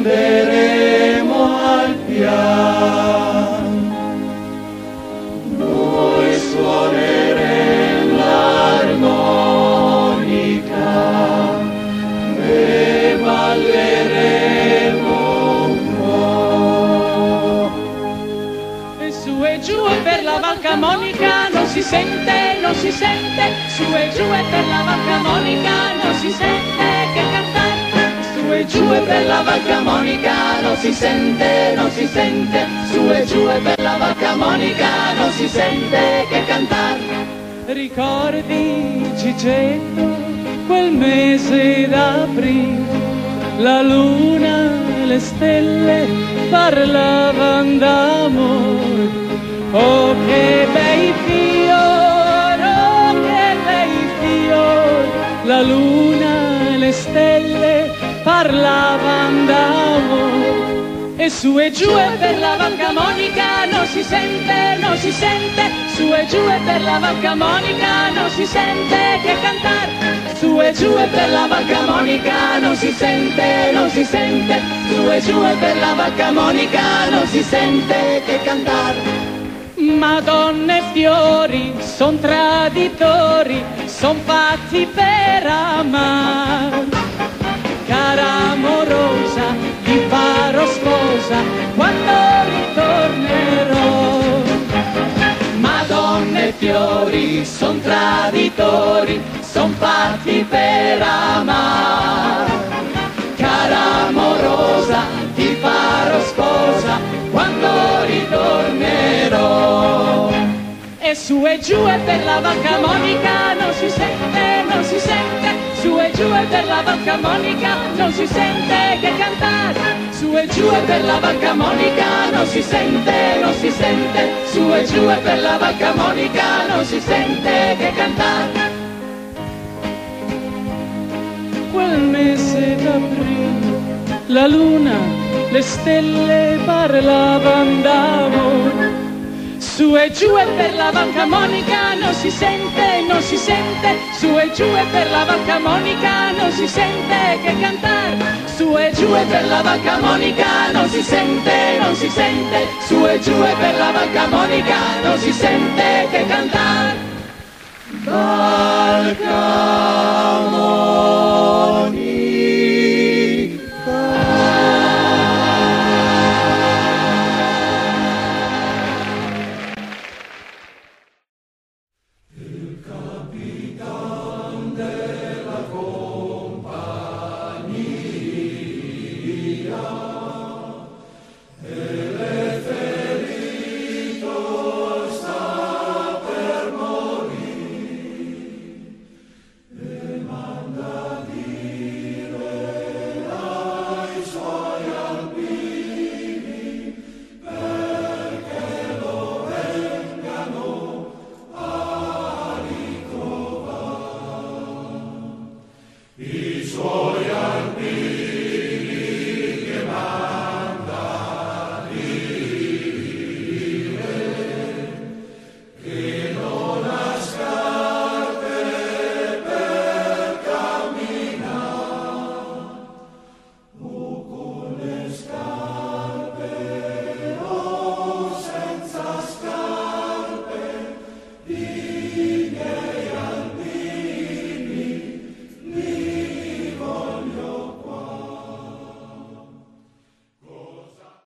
scenderemo al pian, noi suoneremo l'armonica e balleremo un po'. E su e giù e per la Val Camonica non si sente, non si sente, su e giù e per la Val Camonica non si sente che cantare. Su e giù e per la Val Camonica non si sente, non si sente, su e giù e per la Val Camonica non si sente che cantare. Ricordi Gigetto, quel mese d'aprile, la luna e le stelle parlavan d'amore. Oh che bei fior, oh che bei fior, la luna e le stelle parlavan d'amore. E su e giù e per la Val Camonica non si sente, non si sente, su e giù e per la Val Camonica non si sente che cantare. Su e giù e per la Val Camonica non si sente, non si sente, su e giù e per la Val Camonica non si sente che cantare. Madonne e fiori son traditori, son fatti per amar. Cara amorosa, ti farò sposa quando ritornerò. Madonne e fiori son traditori, son fatti per amar. Cara amorosa, ti farò sposa quando ritornerò. E su e giù e per la Val Camonica non si sente, non si sente, su e giù e per la Val Camonica non si sente che cantare. Su e giù e per la Val Camonica non si sente, non si sente, su e giù e per la Val Camonica non si sente che cantare. Quel mese d'aprile, la luna, le stelle parlavan d'amore. Su e giù e per la Val Camonica non si sente, non si sente, su e giù e per la Val Camonica non si sente che cantare. Su e giù e per la Val Camonica non si sente, non si sente, su e giù e per la Val Camonica non si sente che cantare. Val Camonica.